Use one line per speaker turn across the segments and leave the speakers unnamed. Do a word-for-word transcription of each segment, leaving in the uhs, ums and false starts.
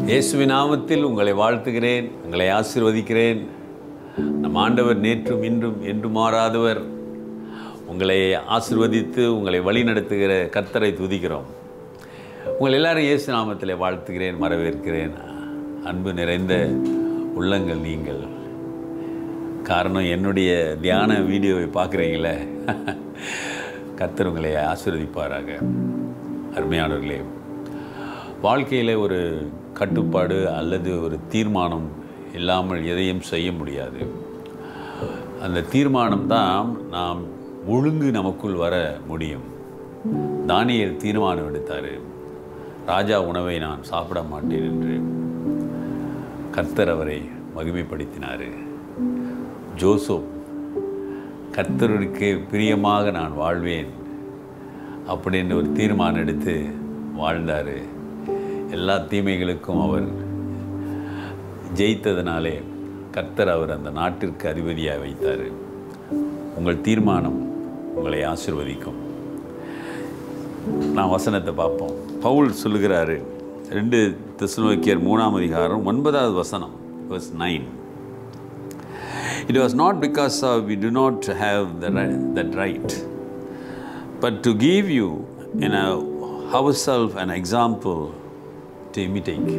இயேசுவின் நாமத்தில் உங்களை வாழ்த்துகிறேன், உங்களை ஆசீர்வதிக்கிறேன். நம் ஆண்டவர் நேற்றும் இன்றும் என்று மாறாதவர். உங்களை ஆசீர்வதித்து உங்களை வழி நடத்துகிற கர்த்தரை துதிக்கிறோம். உங்கள் எல்லாரும் இயேசு நாமத்தில் வாழ்த்துகிறேன், வரவேற்கிறேன். அன்பு நிறைந்த உள்ளங்கள் நீங்கள். காரணம், என்னுடைய தியான வீடியோவை பார்க்குறீங்களே, கர்த்தர் உங்களை ஆசீர்வதிப்பாராக. அருமையானவர்களே, வாழ்க்கையில் ஒரு கட்டுப்பாடு அல்லது ஒரு தீர்மானம் இல்லாமல் எதையும் செய்ய முடியாது. அந்த தீர்மானம் தான் நாம் ஒழுங்கு நமக்குள் வர முடியும். தானியேல் தீர்மானம் எடுத்தார், ராஜா உணவை நான் சாப்பிட மாட்டேன் என்று. கர்த்தர் அவரை மகிமைப்படுத்தினார். ஜோசப் கர்த்தருக்கு பிரியமாக நான் வாழ்வேன் அப்படின்னு ஒரு தீர்மானம் எடுத்து வாழ்ந்தார். எல்லா தீமைகளுக்கும் அவர் ஜெயித்ததினாலே கர்த்தர் அவர் அந்த நாட்டிற்கு அதிபதியாக வைத்தார். உங்கள் தீர்மானம் உங்களை ஆசீர்வதிக்கும். நான் வசனத்தை பார்ப்போம். பவுல் சொல்லுகிறாரு, ரெண்டு தெசலோனிக்கேயர் மூணாம் அதிகாரம் ஒன்பதாவது வசனம், verse nine. It was not because of we do not have the right, that right, but to give you in a, ourselves an example to imitate.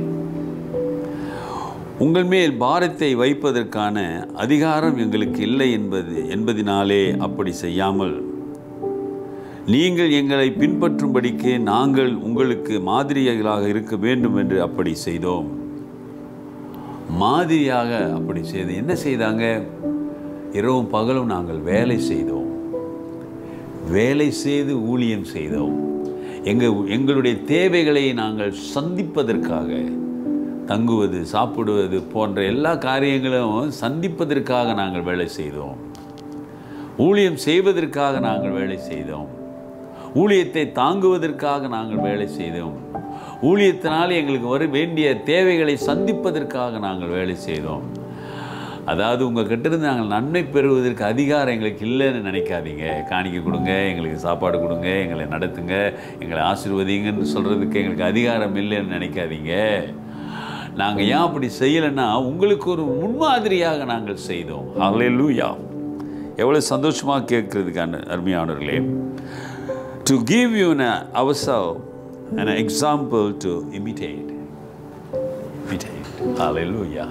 உங்கள் மேல் பாரத்தை வைப்பதற்கான அதிகாரம் எங்களுக்கு இல்லை என்பது என்பதினாலே அப்படி செய்யாமல், நீங்கள் எங்களை பின்பற்றும்படிக்கு நாங்கள் உங்களுக்கு மாதிரியாக இருக்க வேண்டும் என்று அப்படி செய்தோம். மாதிரியாக அப்படி செய்து என்ன செய்தாங்க? இரவும் பகலும் நாங்கள் வேலை செய்தோம், வேலை செய்து ஊழியம் செய்தோம். எங்கள் எங்களுடைய தேவைகளை நாங்கள் சந்திப்பதற்காக, தங்குவது, சாப்பிடுவது போன்ற எல்லா காரியங்களும் சந்திப்பதற்காக நாங்கள் வேலை செய்தோம். ஊழியம் செய்வதற்காக நாங்கள் வேலை செய்தோம். ஊழியத்தை தாங்குவதற்காக நாங்கள் வேலை செய்தோம். ஊழியத்தினால் எங்களுக்கு வர வேண்டிய தேவைகளை சந்திப்பதற்காக நாங்கள் வேலை செய்தோம். அதாவது உங்கள் கிட்டேருந்து நாங்கள் நன்மை பெறுவதற்கு அதிகாரம் எங்களுக்கு இல்லைன்னு நினைக்காதீங்க. காணிக்க கொடுங்க, எங்களுக்கு சாப்பாடு கொடுங்க, எங்களை நடத்துங்க, எங்களை ஆசீர்வதிங்கன்னு சொல்கிறதுக்கு எங்களுக்கு அதிகாரம் இல்லைன்னு நினைக்காதீங்க. நாங்கள் ஏன் அப்படி செய்யலைன்னா, உங்களுக்கு ஒரு முன்மாதிரியாக நாங்கள் செய்தோம். ஹல்லேலூயா! எவ்வளோ சந்தோஷமாக கேட்கறதுக்கான அருமையானவர்களே. To give you ourselves an example to imitate. imitate. Hallelujah.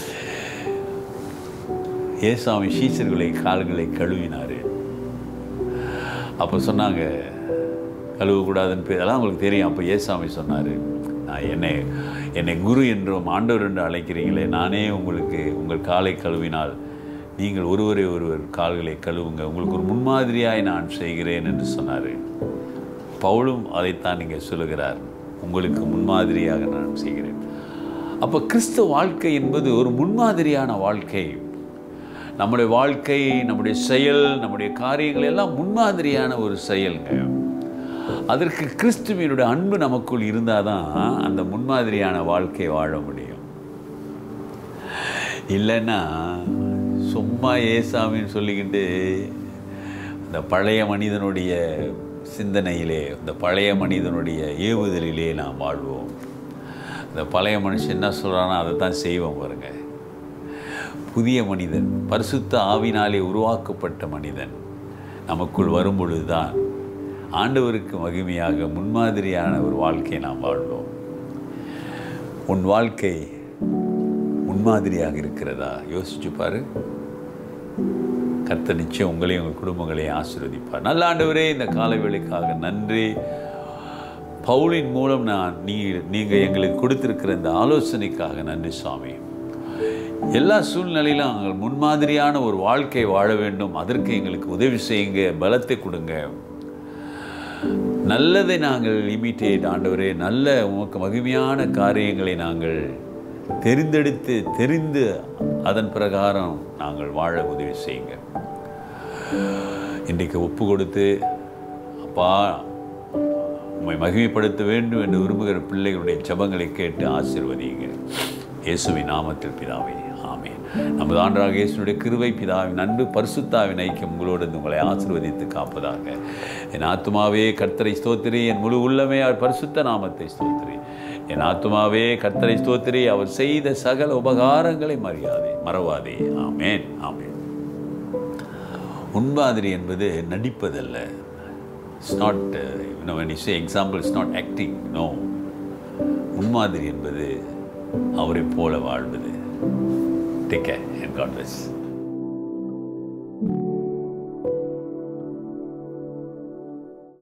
ஏசாமி சீசர்களை கால்களை கழுவினார். அப்போ சொன்னாங்க கழுவக்கூடாதுன்னு பேர், அதெல்லாம் உங்களுக்கு தெரியும். அப்போ ஏசாமி சொன்னார், நான் என்னை என்னை குரு என்றும் ஆண்டவர் என்று அழைக்கிறீங்களே, நானே உங்களுக்கு உங்கள் காலை கழுவினால் நீங்கள் ஒருவரே ஒருவர் கால்களை கழுவுங்க, உங்களுக்கு ஒரு முன்மாதிரியாய் நான் செய்கிறேன் என்று சொன்னார். பவுலும் அதைத்தான் இங்கே சொல்லுகிறார், உங்களுக்கு முன்மாதிரியாக நான் செய்கிறேன். அப்போ கிறிஸ்தவ வாழ்க்கை என்பது ஒரு முன்மாதிரியான வாழ்க்கை. நம்முடைய வாழ்க்கை, நம்முடைய செயல், நம்முடைய காரியங்கள் எல்லாம் முன்மாதிரியான ஒரு செயல்ங்க. அதற்கு கிறிஸ்துவினுடைய அன்பு நமக்குள் இருந்தால் தான் அந்த முன்மாதிரியான வாழ்க்கை வாழ முடியும். இல்லைன்னா சும்மா ஏசாமின்னு சொல்லிக்கிட்டு அந்த பழைய மனிதனுடைய சிந்தனையிலே, இந்த பழைய மனிதனுடைய ஏவுதலிலே நாம் வாழ்வோம். இந்த பழைய மனுஷன் என்ன சொல்கிறானோ அதை தான் செய்வோம் பாருங்க. புதிய மனிதன், பரிசுத்த ஆவினாலே உருவாக்கப்பட்ட மனிதன் நமக்குள் வரும் பொழுது தான் ஆண்டவருக்கு மகிமையாக முன்மாதிரியான ஒரு வாழ்க்கையை நாம் வாழ்வோம். உன் வாழ்க்கை முன்மாதிரியாக இருக்கிறதா? யோசிச்சு பாரு. கர்த்தர் நிச்சயம் உங்களையும் உங்கள் குடும்பங்களையும் ஆசீர்வதிப்பார். நல்ல ஆண்டவரே, இந்த காலை வேளைக்காக நன்றி. பவுலின் மூலம் நான் நீ நீங்கள் எங்களுக்கு கொடுத்திருக்கிற இந்த ஆலோசனைக்காக நன்றி சுவாமி. எல்லா சூழ்நிலையிலும் நாங்கள் முன்மாதிரியான ஒரு வாழ்க்கை வாழ வேண்டும். அதற்கு எங்களுக்கு உதவி செய்யுங்க, பலத்தை கொடுங்க. நல்லதை நாங்கள் இமிட்டேட் ஆண்டவரே, நல்ல உமக்கு மகிமையான காரியங்களை நாங்கள் தெரிந்தெடுத்து தெரிந்து அதன் பிரகாரம் நாங்கள் வாழ உதவி செய்யுங்க. இன்றைக்கு ஒப்பு கொடுத்து, அப்பா உம்மை மகிமைப்படுத்த வேண்டும் என்று விரும்புகிற பிள்ளைகளுடைய ஜெபங்களை கேட்டு ஆசீர்வதிங்க. இயேசுவின் நாமத்தில் பிதாவே, ஆமென். நமது ஆண்டவராகிய இயேசுவினுடைய கிருபை, பிதாவின் அன்பு, பரிசுத்தாவின் ஐக்கியம் உங்களோடு உங்களை ஆசீர்வதித்து காப்பதாக. என் ஆத்துமாவே கர்த்தரை ஸ்தோத்திரி, என் முழு உள்ளமே அவர் பரிசுத்த நாமத்தை ஸ்தோத்திரி. என் ஆத்துமாவே கர்த்தரை ஸ்தோத்திரி, அவர் செய்த சகல உபகாரங்களை மறியாதே மறவாதே. ஆமேன், ஆமேன். முன்மாதிரி என்பது நடிப்பதல்ல. It's not, you know, when you say example, it's not acting. No. முன்மாதிரி என்பது அவரை போல வாழ்வது. Take care and God bless.